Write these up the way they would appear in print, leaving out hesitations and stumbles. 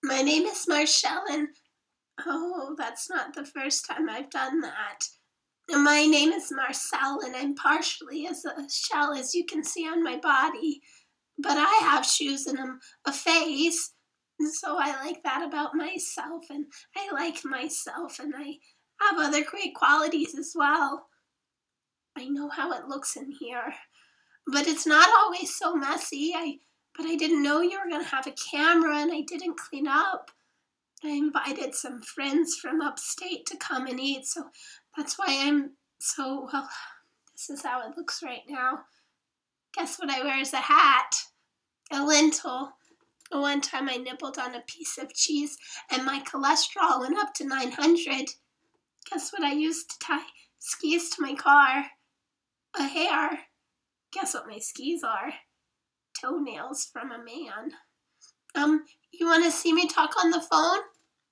My name is Marcel, and oh, that's not the first time I've done that. My name is Marcel, and I'm partially as a shell, as you can see on my body. But I have shoes and a face, and so I like that about myself, and I like myself, and I have other great qualities as well. I know how it looks in here, but it's not always so messy. But I didn't know you were going to have a camera, and I didn't clean up. I invited some friends from upstate to come and eat, so that's why I'm so, well, this is how it looks right now. Guess what I wear as a hat? A lentil. One time I nibbled on a piece of cheese and my cholesterol went up to 900. Guess what I used to tie skis to my car? A hair. Guess what my skis are? Toenails from a man. You want to see me talk on the phone?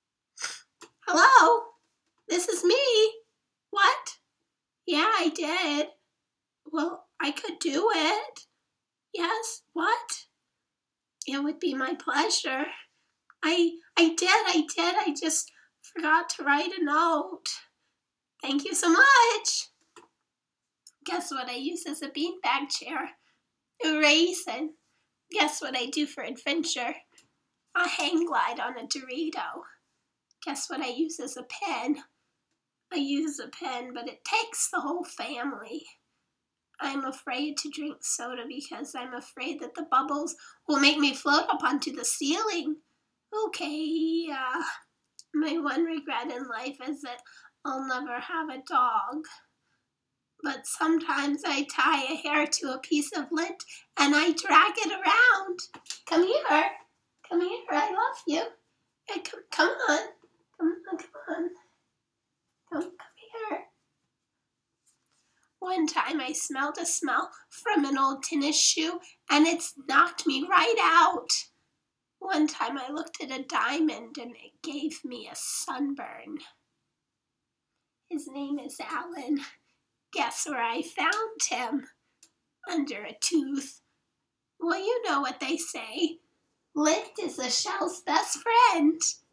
Hello? This is me. What? Yeah, I did. Well, I could do it. Yes, what? It would be my pleasure. I did. I just forgot to write a note. Thank you so much. Guess what I use as a beanbag chair? A raisin. Guess what I do for adventure? A hang glide on a Dorito. Guess what I use as a pen? I use a pen, but it takes the whole family. I'm afraid to drink soda because I'm afraid that the bubbles will make me float up onto the ceiling. Okay, my one regret in life is that I'll never have a dog. But sometimes I tie a hair to a piece of lint and I drag it around. Come here. Come here. I love you. Hey, come on. Come on. Come here. One time I smelled a smell from an old tennis shoe and it's knocked me right out. One time I looked at a diamond and it gave me a sunburn. His name is Alan. Guess where I found him? Under a tooth. Well, you know what they say. Lint is a shell's best friend.